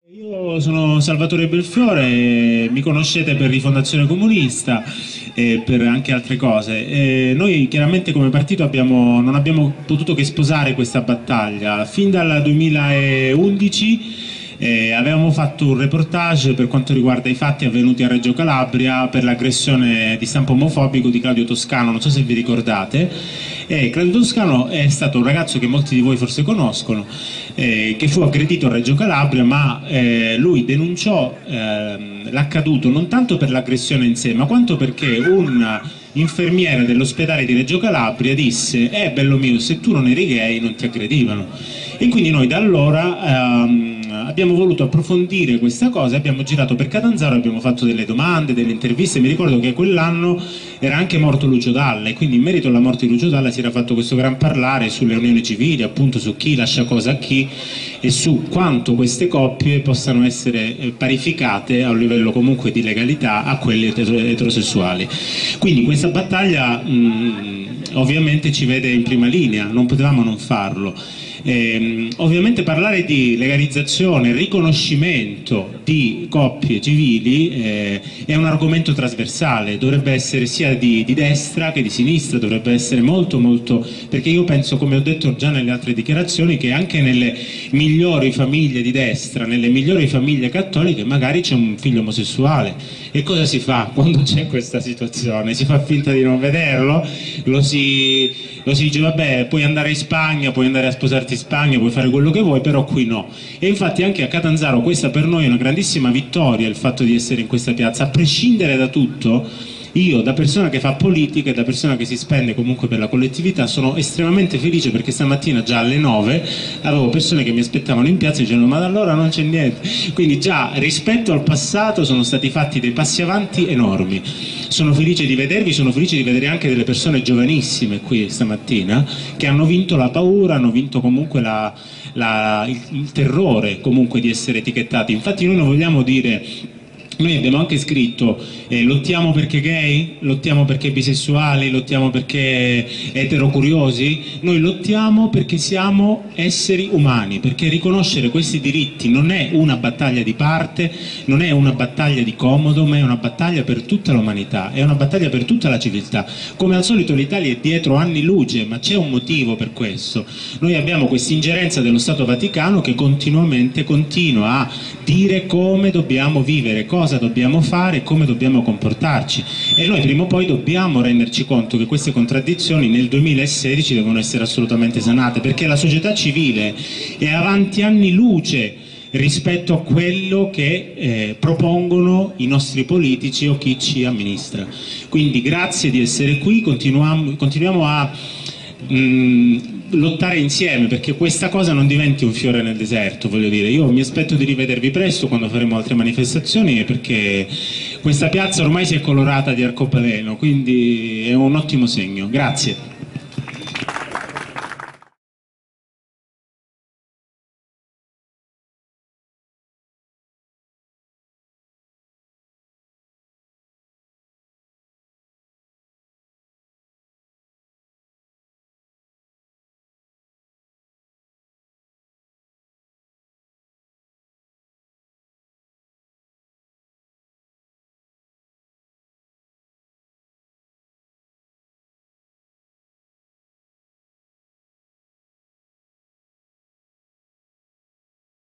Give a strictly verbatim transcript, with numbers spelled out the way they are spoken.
Io sono Salvatore Belfiore, mi conoscete per Rifondazione Comunista e per anche altre cose. E noi chiaramente come partito abbiamo, non abbiamo potuto che sposare questa battaglia. Fin dal duemilaundici eh, avevamo fatto un reportage per quanto riguarda i fatti avvenuti a Reggio Calabria per l'aggressione di stampo omofobico di Claudio Toscano, non so se vi ricordate. Eh, Claudio Toscano è stato un ragazzo che molti di voi forse conoscono, eh, che fu aggredito a Reggio Calabria, ma eh, lui denunciò eh, l'accaduto non tanto per l'aggressione in sé, ma quanto perché un infermiere dell'ospedale di Reggio Calabria disse: eh bello mio, se tu non eri gay non ti aggredivano. E quindi noi da allora ehm, abbiamo voluto approfondire questa cosa, abbiamo girato per Catanzaro, abbiamo fatto delle domande, delle interviste. Mi ricordo che quell'anno era anche morto Lucio Dalla e quindi in merito alla morte di Lucio Dalla si era fatto questo gran parlare sulle unioni civili, appunto su chi lascia cosa a chi e su quanto queste coppie possano essere parificate a un livello comunque di legalità a quelle eterosessuali. Quindi questa battaglia mh, ovviamente ci vede in prima linea, non potevamo non farlo. Eh, ovviamente parlare di legalizzazione, riconoscimento di coppie civili eh, è un argomento trasversale, dovrebbe essere sia di, di destra che di sinistra, dovrebbe essere molto molto, perché io penso, come ho detto già nelle altre dichiarazioni, che anche nelle migliori famiglie di destra, nelle migliori famiglie cattoliche magari c'è un figlio omosessuale. E cosa si fa quando c'è questa situazione? Si fa finta di non vederlo? Lo si, lo si dice vabbè, puoi andare in Spagna, puoi andare a sposarti in Spagna, puoi fare quello che vuoi, però qui no. E infatti anche a Catanzaro questa per noi è una grandissima vittoria, il fatto di essere in questa piazza, a prescindere da tutto. Io, da persona che fa politica e da persona che si spende comunque per la collettività, sono estremamente felice perché stamattina già alle nove avevo persone che mi aspettavano in piazza dicendo ma da allora non c'è niente. Quindi già rispetto al passato sono stati fatti dei passi avanti enormi. Sono felice di vedervi, sono felice di vedere anche delle persone giovanissime qui stamattina che hanno vinto la paura, hanno vinto comunque la, la, il, il terrore comunque di essere etichettati. Infatti noi non vogliamo dire... Noi abbiamo anche scritto eh, lottiamo perché gay, lottiamo perché bisessuali, lottiamo perché eterocuriosi. Noi lottiamo perché siamo esseri umani, perché riconoscere questi diritti non è una battaglia di parte, non è una battaglia di comodo, ma è una battaglia per tutta l'umanità, è una battaglia per tutta la civiltà. Come al solito l'Italia è dietro anni luce, ma c'è un motivo per questo. Noi abbiamo questa ingerenza dello Stato Vaticano che continuamente continua a dire come dobbiamo vivere, cosa dobbiamo fare, come dobbiamo comportarci, e noi prima o poi dobbiamo renderci conto che queste contraddizioni nel duemilasedici devono essere assolutamente sanate, perché la società civile è avanti anni luce rispetto a quello che eh, propongono i nostri politici o chi ci amministra. Quindi grazie di essere qui, continuiamo, continuiamo a mh, lottare insieme perché questa cosa non diventi un fiore nel deserto, voglio dire. Io mi aspetto di rivedervi presto quando faremo altre manifestazioni, perché questa piazza ormai si è colorata di arcobaleno, quindi è un ottimo segno. Grazie.